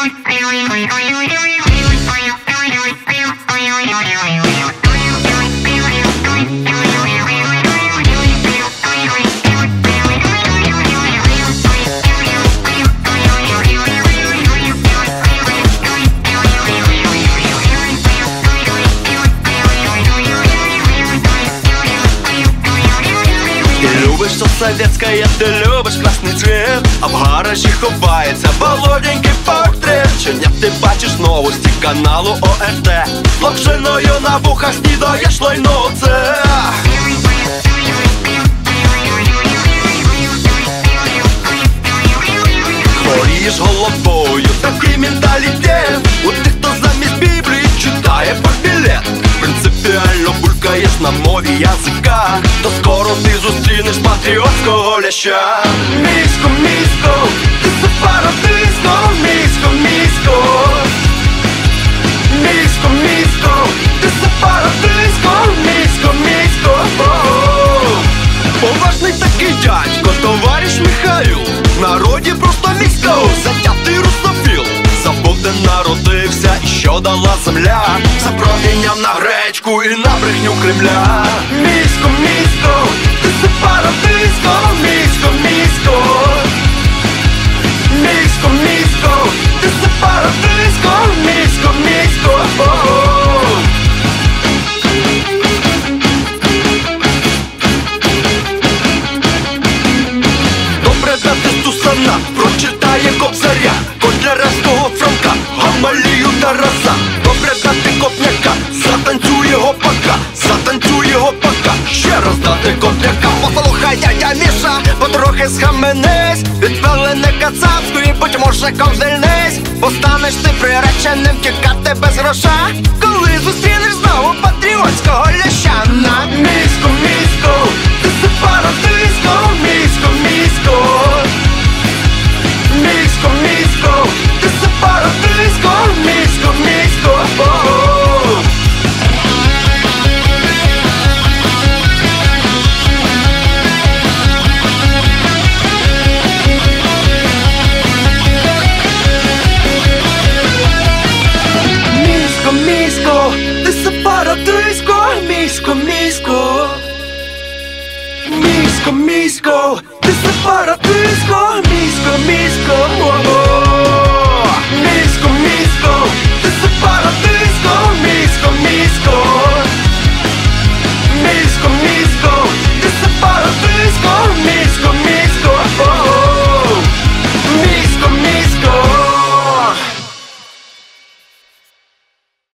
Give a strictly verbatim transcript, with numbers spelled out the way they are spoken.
Что советское, ты любишь красный цвет, а в гаражі ховається володенький портрет. Щодня ти бачиш новості каналу О Р Т, локшиною на вухах снідаєш лайно це. Хворієш головою, такий менталітет у тих, хто замість Біблії читає портрет. Принципіально булькаєш на мові язика, то скоро ти зустрінеш патріотського ляща. Місько, місько, ти сепаратистко, місько, місько. Місько, місько, ти сепаратистко, місько, місько. Поважний такий дядько, товариш Михаїл, в народі просто місько, затятий русофіл. Забув, де народився і що дала земля, запроміняв на гречку і на брехню Кремля. Місько, місько, ти сепаратистко, місько, місько. Місько, місько, ти сепаратистко, місько, місько. Добре дати Стусана, прочитає Кобзаря, Котляревського, Франка, Гамалію, Тараса. Добре дати Копняка, затанцює гопака, затанцює гопака. Ще раз дати Копняка. Послухай, дядя Міша, потрохи схаменись, відпалене кацапської, будь мужиком звільнись. Бо станеш ти приреченим тікати без гроша, коли зустрінеш знову патріотського ляща. На місько, місько, ти сепаратистко, місько, місько.